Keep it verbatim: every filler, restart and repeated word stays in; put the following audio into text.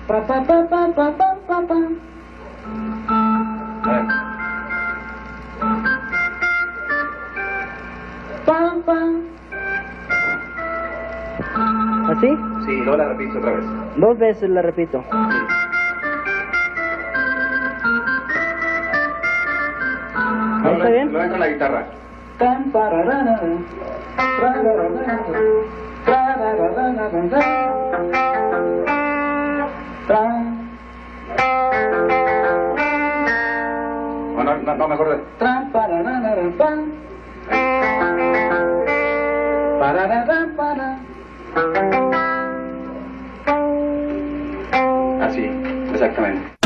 Pa, pa, pa, pa, pa, pa, pa, pa. A ver. Pam, pam. ¿Así? Sí, luego la repites otra vez. Dos veces la repito. Sí. ¿Ahí está bien? Luego entra la guitarra. Tan, pararara. Trararara. Trararara. Tran. O no, no, no, mejor. Tran, pararara, pam. Pararara, para. Así, exactamente.